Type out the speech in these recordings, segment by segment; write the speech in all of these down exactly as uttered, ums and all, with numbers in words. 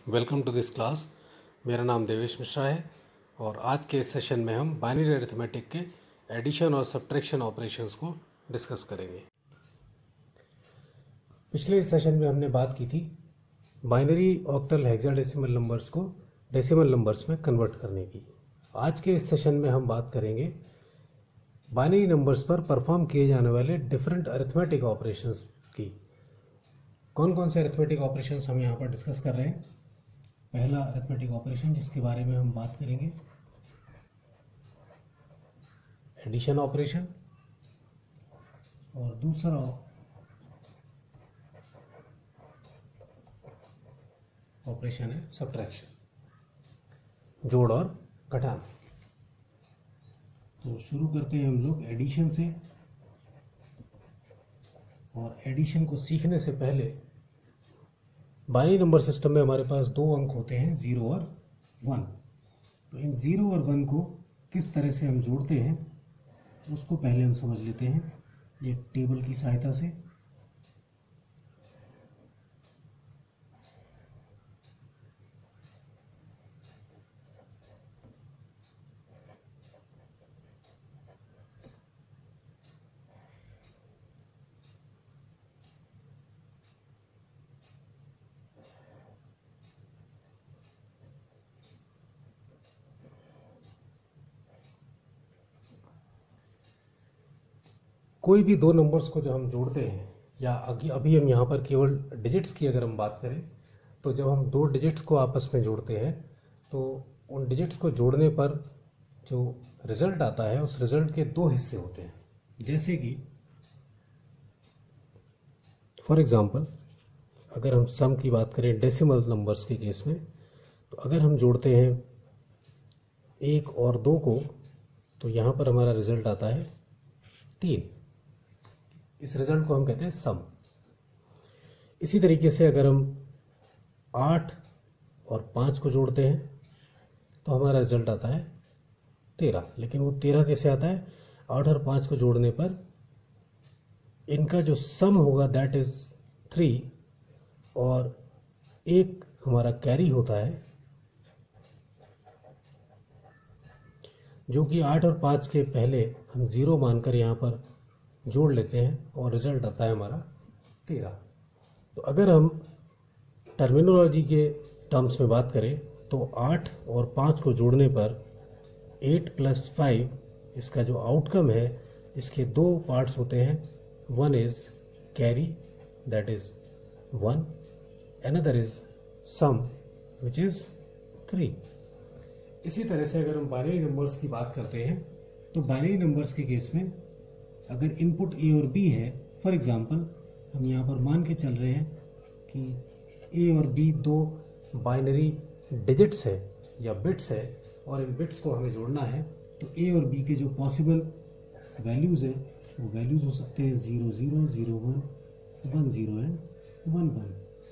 Welcome to this class. मेरा नाम देवेश मिश्रा है और आज के इस सेशन में हम बाइनरी अरिथमेटिक के एडिशन और सब्ट्रैक्शन ऑपरेशंस को डिस्कस करेंगे। पिछले सेशन में हमने बात की थी बाइनरी ऑक्टल हेक्साडेसिमल नंबर्स को डेसिमल नंबर्स में कन्वर्ट करने की। आज के इस सेशन में हम बात करेंगे बाइनरी नंबर्स पर परफॉर्म किए जाने वाले डिफरेंट अरिथमेटिक ऑपरेशंस की। कौन कौन से अरिथमेटिक ऑपरेशंस हम यहाँ पर डिस्कस कर रहे हैं। पहला अरिथमेटिक ऑपरेशन जिसके बारे में हम बात करेंगे एडिशन ऑपरेशन, और दूसरा ऑपरेशन है सब्ट्रैक्शन, जोड़ और घटाना। तो शुरू करते हैं हम लोग एडिशन से। और एडिशन को सीखने से पहले बाइनरी नंबर सिस्टम में हमारे पास दो अंक होते हैं, जीरो और वन। तो इन जीरो और वन को किस तरह से हम जोड़ते हैं उसको पहले हम समझ लेते हैं एक टेबल की सहायता से। कोई भी दो नंबर्स को जो हम जोड़ते हैं, या अभी हम यहाँ पर केवल डिजिट्स की अगर हम बात करें, तो जब हम दो डिजिट्स को आपस में जोड़ते हैं तो उन डिजिट्स को जोड़ने पर जो रिजल्ट आता है उस रिजल्ट के दो हिस्से होते हैं। जैसे कि फॉर एग्जांपल अगर हम सम की बात करें डेसिमल नंबर्स के केस में, तो अगर हम जोड़ते हैं एक और दो को तो यहाँ पर हमारा रिजल्ट आता है तीन। इस रिजल्ट को हम कहते हैं सम। इसी तरीके से अगर हम आठ और पाँच को जोड़ते हैं तो हमारा रिजल्ट आता है तेरह। लेकिन वो तेरह कैसे आता है? आठ और पाँच को जोड़ने पर इनका जो सम होगा दैट इज थ्री, और एक हमारा कैरी होता है जो कि आठ और पाँच के पहले हम जीरो मानकर यहाँ पर जोड़ लेते हैं और रिजल्ट आता है हमारा तेरह। तो अगर हम टर्मिनोलॉजी के टर्म्स में बात करें तो आठ और पाँच को जोड़ने पर एट प्लस फाइव, इसका जो आउटकम है इसके दो पार्ट्स होते हैं। One is carry that is one, another is sum which is three. इसी तरह से अगर हम बाइनरी नंबर्स की बात करते हैं तो बाइनरी नंबर्स के केस में अगर इनपुट ए और बी है, फॉर एग्जांपल हम यहाँ पर मान के चल रहे हैं कि ए और बी दो बाइनरी डिजिट्स है या बिट्स है और इन बिट्स को हमें जोड़ना है, तो ए और बी के जो पॉसिबल वैल्यूज़ हैं वो वैल्यूज़ हो सकते हैं zero zero, zero one, one zero and one one.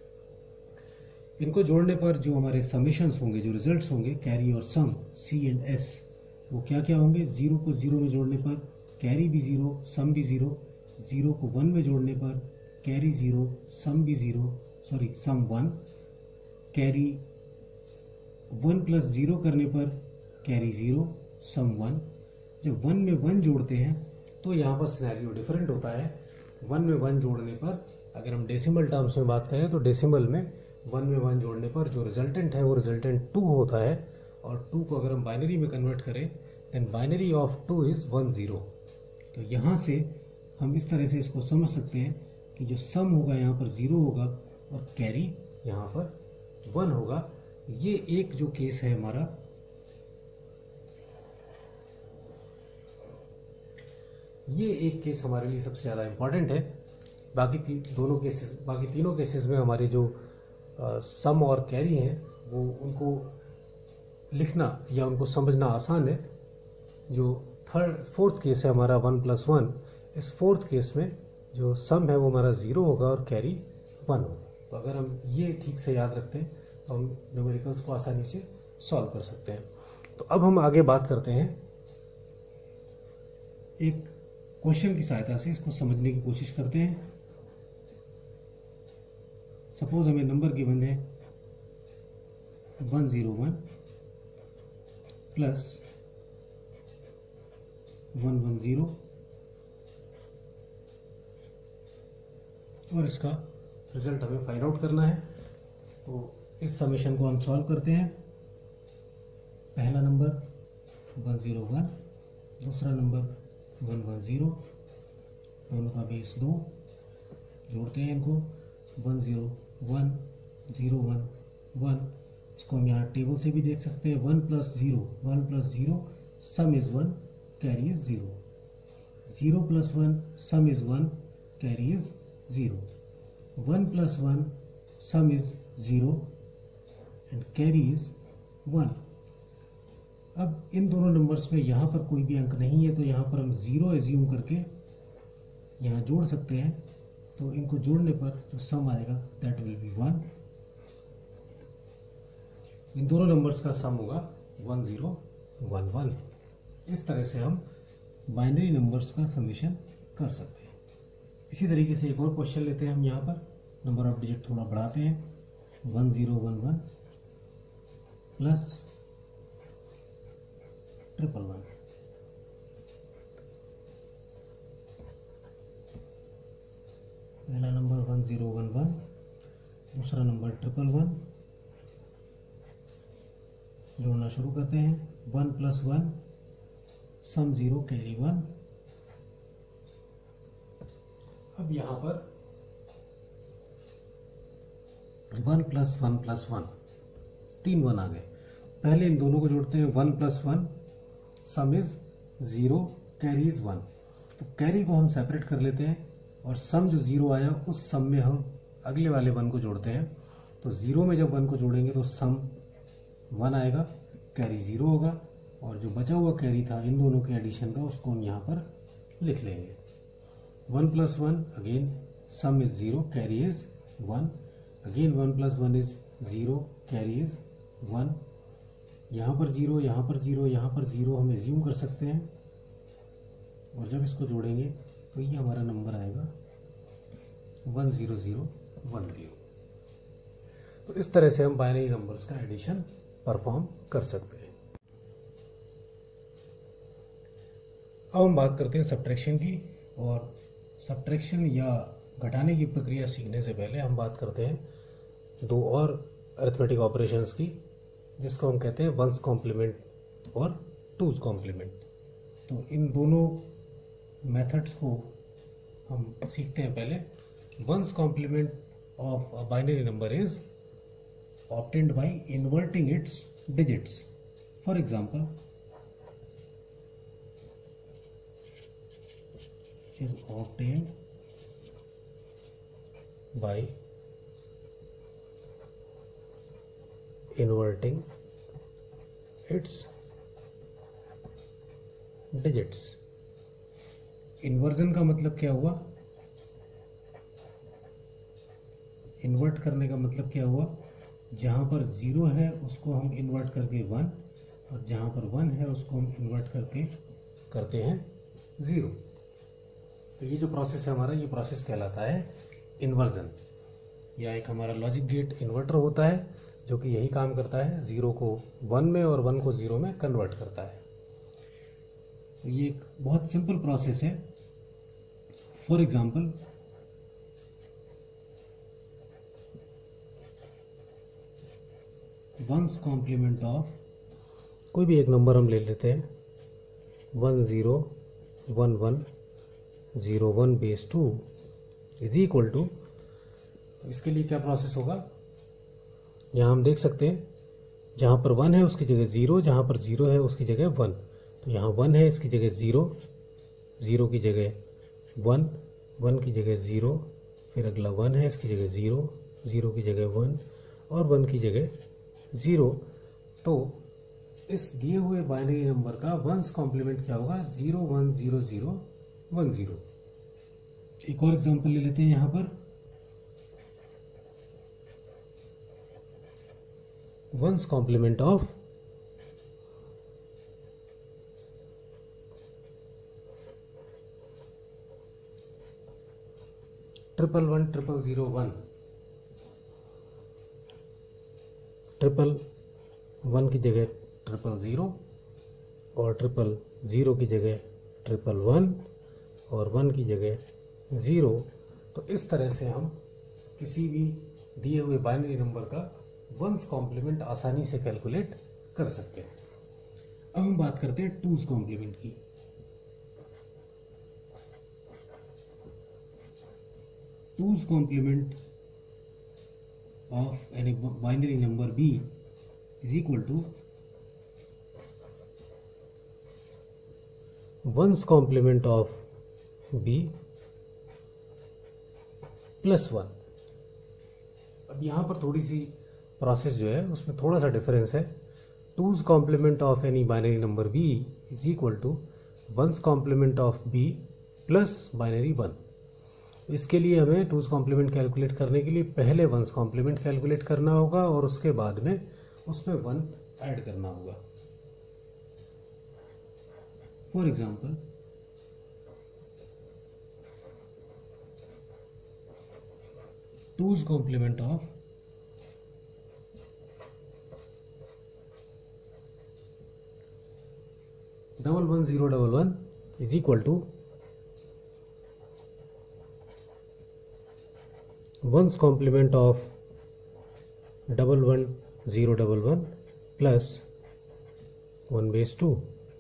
इनको जोड़ने पर जो हमारे समेशंस होंगे, जो रिजल्ट्स होंगे कैरी और सम, सी एंड एस, वो क्या क्या होंगे? ज़ीरो को ज़ीरो में जोड़ने पर कैरी भी ज़ीरो, सम भी ज़ीरो। ज़ीरो को वन में जोड़ने पर कैरी ज़ीरो, सम भी zero, sorry sum one. Carry one plus zero करने पर कैरी ज़ीरो, सम वन। जब वन में वन जोड़ते हैं तो यहाँ पर सिनेरियो डिफरेंट होता है। वन में वन जोड़ने पर अगर हम डेसिमल टर्म्स में बात करें तो डेसिमल में वन में वन जोड़ने पर जो रिजल्टेंट है वो रिजल्टेंट टू होता है, और टू को अगर हम बाइनरी में कन्वर्ट करें then binary of two is one zero. तो यहाँ से हम इस तरह से इसको समझ सकते हैं कि जो सम होगा यहाँ पर ज़ीरो होगा और कैरी यहाँ पर वन होगा। ये एक जो केस है हमारा, ये एक केस हमारे लिए सबसे ज़्यादा इम्पॉर्टेंट है। बाकी ती, दोनों केसेस बाकी तीनों केसेस में हमारे जो सम और कैरी हैं वो उनको लिखना या उनको समझना आसान है। जो थर्ड फोर्थ केस है हमारा वन प्लस वन, इस फोर्थ केस में जो सम है वो हमारा ज़ीरो होगा और कैरी वन होगा। तो अगर हम ये ठीक से याद रखते हैं तो हम न्यूमेरिकल्स को आसानी से सॉल्व कर सकते हैं। तो अब हम आगे बात करते हैं एक क्वेश्चन की सहायता से इसको समझने की कोशिश करते हैं। सपोज हमें नंबर गिवन है one zero one plus one one zero, और इसका रिजल्ट हमें फाइंड आउट करना है। तो इस समेशन को हम सॉल्व करते हैं। पहला नंबर वन ज़ीरो वन, दूसरा नंबर वन वन ज़ीरो, दोनों का बेस दो, जोड़ते हैं इनको। One zero one zero one one, इसको हम यहाँ टेबल से भी देख सकते हैं। One plus zero, one plus zero, sum is one, carry is zero. Zero plus one, sum is one, carry is zero. One plus one, sum is zero and carry is one. अब इन दोनों numbers में यहाँ पर कोई भी अंक नहीं है, तो यहाँ पर हम ज़ीरो एज्यूम करके यहाँ जोड़ सकते हैं। तो इनको जोड़ने पर जो सम आएगा दैट विल बी वन। इन दोनों नंबर्स का सम होगा वन ज़ीरो वन वन। इस तरह से हम बाइनरी नंबर्स का समेशन कर सकते हैं। इसी तरीके से एक और क्वेश्चन लेते हैं हम। यहाँ पर नंबर ऑफ डिजिट थोड़ा बढ़ाते हैं। One zero one one plus triple one, पहला number one zero one one, दूसरा नंबर ट्रिपल वन। जोड़ना शुरू करते हैं। One plus one, sum zero, carry one. अब यहाँ पर one plus one plus one, तीन वन आ गए। पहले इन दोनों को जोड़ते हैं। One plus one, sum is zero, carry is one. तो कैरी को हम सेपरेट कर लेते हैं और सम जो ज़ीरो आया उस सम में हम अगले वाले वन को जोड़ते हैं। तो ज़ीरो में जब वन को जोड़ेंगे तो सम वन आएगा, कैरी ज़ीरो होगा, और जो बचा हुआ कैरी था इन दोनों के एडिशन का उसको हम यहाँ पर लिख लेंगे। One plus one, again sum is zero, carry is one. Again one plus one is zero, carry is one. यहाँ पर ज़ीरो, यहाँ पर ज़ीरो, यहाँ पर ज़ीरो हम एज्यूम कर सकते हैं, और जब इसको जोड़ेंगे तो ये हमारा नंबर आएगा one zero zero one zero. तो इस तरह से हम बाइनरी नंबर्स का एडिशन परफॉर्म कर सकते हैं। अब हम बात करते हैं सब्ट्रैक्शन की, और सब्ट्रैक्शन या घटाने की प्रक्रिया सीखने से पहले हम बात करते हैं दो और अरिथमेटिक ऑपरेशंस की, जिसको हम कहते हैं वंस कॉम्प्लीमेंट और टूज कॉम्प्लीमेंट। तो इन दोनों मेथड्स को हम सीखते हैं। पहले one's complement of a binary number is obtained by inverting its digits. For example, is obtained by inverting its digits. Inversion का मतलब क्या हुआ? इन्वर्ट करने का मतलब क्या हुआ? जहाँ पर ज़ीरो है उसको हम इन्वर्ट करके वन, और जहाँ पर वन है उसको हम इन्वर्ट करके करते हैं ज़ीरो। तो ये जो प्रोसेस है हमारा, ये प्रोसेस कहलाता है इन्वर्जन। या एक हमारा लॉजिक गेट इन्वर्टर होता है जो कि यही काम करता है, ज़ीरो को वन में और वन को ज़ीरो में कन्वर्ट करता है। तो ये एक बहुत सिंपल प्रोसेस है। For example, one's complement of कोई भी एक नंबर हम ले लेते हैं, one zero one one zero one base two is equal to. इसके लिए क्या प्रोसेस होगा? यहाँ हम देख सकते हैं, जहाँ पर वन है उसकी जगह ज़ीरो, जहाँ पर ज़ीरो है उसकी जगह वन। तो यहाँ वन है, इसकी जगह ज़ीरो, ज़ीरो की जगह वन, वन की जगह ज़ीरो, फिर अगला वन है, इसकी जगह ज़ीरो, ज़ीरो की जगह वन, और वन की जगह ज़ीरो। तो इस दिए हुए बाइनरी नंबर का वंस कॉम्प्लीमेंट क्या होगा? Zero one zero zero one zero. एक और एग्जांपल ले लेते हैं यहाँ पर, one's complement of triple one triple zero one, triple one की जगह ट्रिपल ज़ीरो और ट्रिपल ज़ीरो की जगह ट्रिपल वन और वन की जगह ज़ीरो। तो इस तरह से हम किसी भी दिए हुए बाइनरी नंबर का वंस कॉम्प्लीमेंट आसानी से कैलकुलेट कर सकते हैं। अब हम बात करते हैं टूज कॉम्प्लीमेंट की। Two's complement of any binary number b is equal to ones complement of b plus one. अब यहाँ पर थोड़ी सी प्रोसेस जो है उसमें थोड़ा सा डिफरेंस है। Two's complement of any binary number b is equal to one's complement of b plus binary one. इसके लिए हमें टूज कॉम्प्लीमेंट कैलकुलेट करने के लिए पहले वंस कॉम्प्लीमेंट कैलकुलेट करना होगा और उसके बाद में उसमें वन ऐड करना होगा। For example two's complement of double one zero double one is equal to one's complement of double one zero double one plus one base two.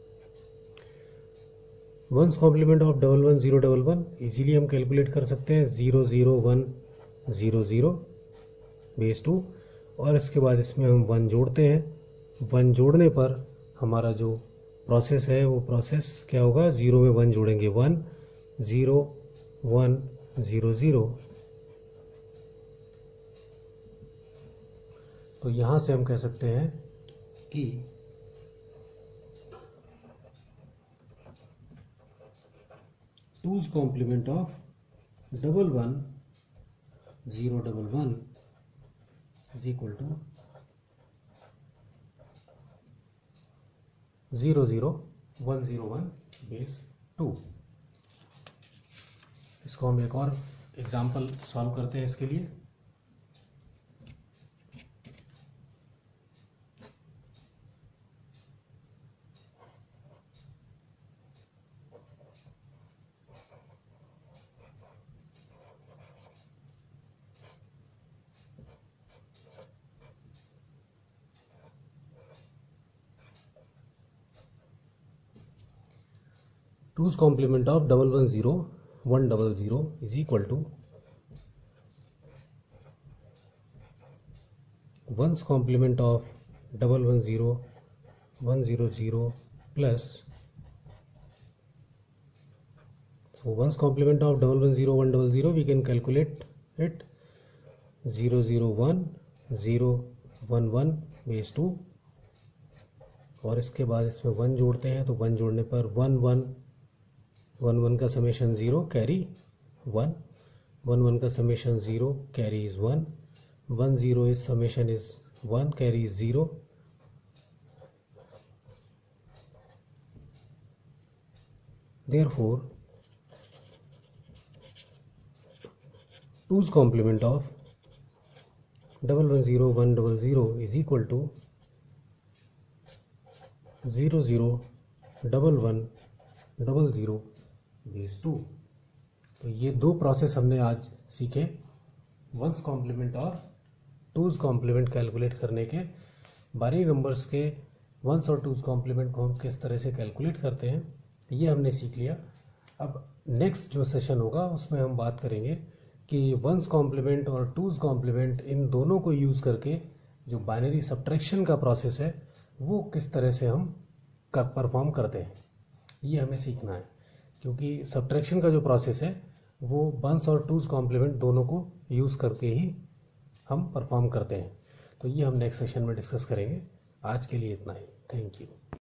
One's complement of double one zero double one easily हम calculate कर सकते हैं zero zero one zero zero base two, और इसके बाद इसमें हम one जोड़ते हैं। वन जोड़ने पर हमारा जो प्रोसेस है वो प्रोसेस क्या होगा, जीरो में वन जोड़ेंगे one, zero one zero zero. तो यहां से हम कह सकते हैं कि two's complement of double one zero double one is equal to zero zero one zero one base two. इसको हम एक और एग्जाम्पल सॉल्व करते हैं इसके लिए। Two's complement of double one zero one double zero is equal to one's complement of double one zero one zero zero plus one's complement of double one zero one double zero we can calculate it zero zero one zero one one base two, और इसके बाद इसमें one जोड़ते हैं तो one जोड़ने पर one one one one का summation zero carry one, one one का summation zero carry is one, one zero is summation is one carry is zero. Therefore two's complement of double one zero one double zero is equal to zero zero double one double zero base two. तो ये दो process हमने आज सीखे, once complement और twos complement calculate करने के। Binary numbers के वंस और टूज कॉम्प्लीमेंट को हम किस तरह से कैलकुलेट करते हैं ये हमने सीख लिया। अब नेक्स्ट जो सेशन होगा उसमें हम बात करेंगे कि वंस कॉम्प्लीमेंट और टूज कॉम्प्लीमेंट इन दोनों को यूज़ करके जो बाइनरी सब्ट्रैक्शन का प्रोसेस है वो किस तरह से हम कर परफॉर्म करते हैं, ये हमें सीखना है। क्योंकि सब्ट्रैक्शन का जो प्रोसेस है वो वंस और टूज कॉम्प्लीमेंट दोनों को यूज़ करके ही हम परफॉर्म करते हैं। तो ये हम नेक्स्ट सेशन में डिस्कस करेंगे। आज के लिए इतना ही। Thank you.